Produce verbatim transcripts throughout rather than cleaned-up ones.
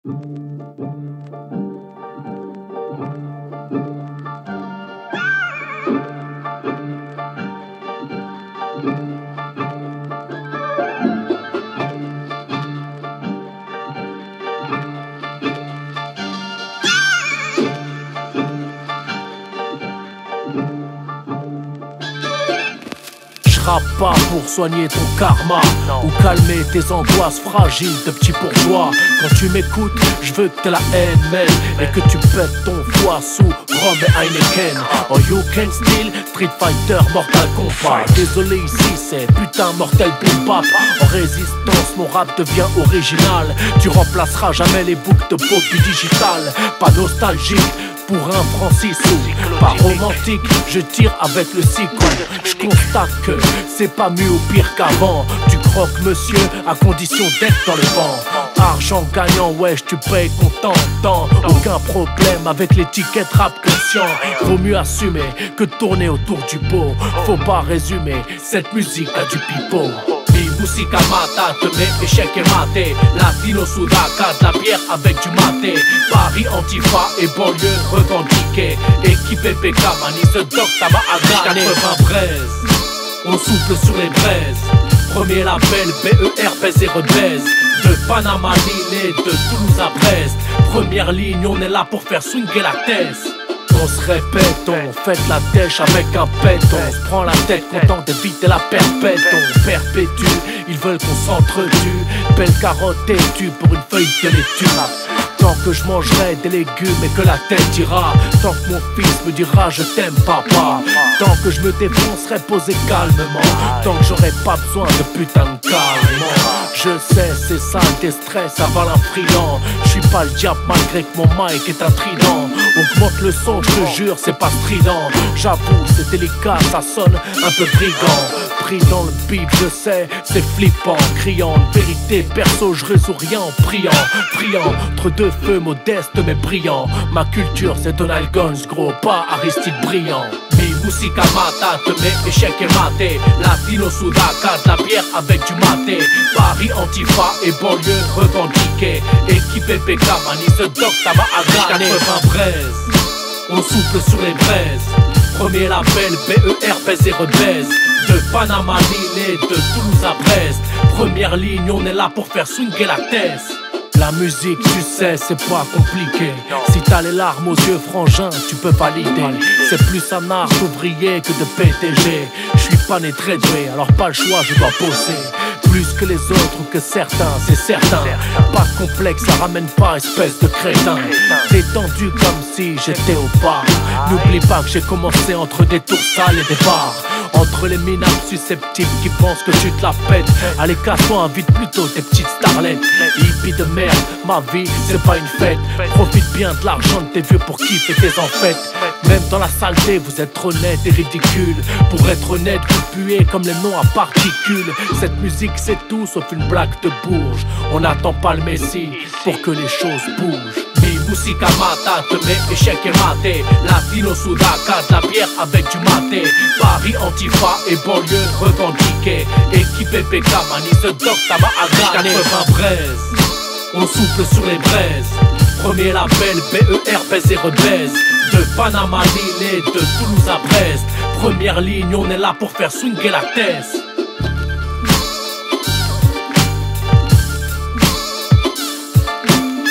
Rappe pas pour soigner ton karma ou calmer tes angoisses fragiles de petit bourgeois. Quand tu m'écoutes, je veux que t'aies la haine mêle et que tu pètes ton foie sous Rome et Heineken. Oh you can steal, Street Fighter, Mortal Kombat. Désolé ici c'est putain mortel boom bap. En résistance mon rap devient original. Tu remplaceras jamais les boucles de pop du digital. Pas nostalgique pour un franc six sous, pas romantique, je tire avec le cycle. Je constate que c'est pas mieux ou pire qu'avant. Tu croques monsieur à condition d'être dans le vent. Argent gagnant, wesh tu payes content. Aucun problème avec l'étiquette rap conscient. Vaut mieux assumer que tourner autour du pot. Faut pas résumer, cette musique a du pipeau. Mi musica mata, te met échec et maté. Latino sudaca, de la bière avec du maté. Paris antifa et banlieue revendiquée. Équipé P K, mani ce doc, ça va à gagner. quatre-vingt-treize, on souffle sur les braises. Premier label, B E R, baise et rebaise. De Panama Lille et de Toulouse à Brest. Première ligne, on est là pour faire swinguer la tête. On se répète, on fait la dèche avec un pet. On se prend la tête, content d'éviter la perpète. On perpétue, ils veulent qu'on s'entretue. Belle carotte têtue pour une feuille de laitue. Tant que je mangerai des légumes et que la tête ira. Tant que mon fils me dira je t'aime papa. Tant que je me défoncerai posé calmement. Tant que j'aurai pas besoin de putain de calme. Je sais c'est ça le déstress avant l'infriant. Je suis pas le diable malgré que mon mic est un trident. Augmente le son, je te jure c'est pas strident. J'avoue c'est délicat, ça sonne un peu brigand. Pris dans le beat je sais c'est flippant. Criant de vérité perso je résous rien en priant. Priant entre deux feux modeste mais brillant. Ma culture c'est Donald Guns gros, pas Aristide Brillant. Mi musica mata, te met échec et maté. Latino sudaca, de la bière avec du maté. Paris antifa et banlieue revendiquée. Équipé P K, mani ce doc, ça va à gagner. quatre-vingt-treize, on souffle sur les braises. Premier label, B E R, baise et rebaise. De Panama Lille et de Toulouse à Brest. Première ligne, on est là pour faire swinguer la tête. La musique, tu sais, c'est pas compliqué. Si t'as les larmes aux yeux, frangin, tu peux valider. C'est plus un art d'ouvrier que de P T G. Je suis pas né très doué, alors pas le choix, je dois bosser. Plus que les autres ou que certains, c'est certain. Pas complexe, ça ramène pas, espèce de crétin. Détendu comme si j'étais au bar. N'oublie pas que j'ai commencé entre des tours sales et des bars. Entre les minables susceptibles qui pensent que tu te la pètes. Allez casse-toi, invite plutôt tes petites starlettes. Hippie de merde, ma vie c'est pas une fête. Profite bien de l'argent de tes vieux pour kiffer tes enfêtes. Même dans la saleté vous êtes honnête et ridicule. Pour être honnête vous puez comme les noms à particules. Cette musique c'est tout sauf une blague de bourge. On n'attend pas le messie pour que les choses bougent. Mi musica mata, te met échec et maté. Latino sudaca, de la bière avec du maté. Paris antifa et banlieue revendiquée. Équipé P K, mani ce doc, ça va à gagner. quatre-vingt-treize, on souffle sur les braises. Premier label, B E R, baise et rebaise. De Panama Lille et de Toulouse à Brest. Première ligne, on est là pour faire swinguer la tête.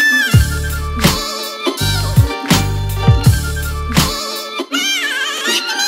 We'll be right back.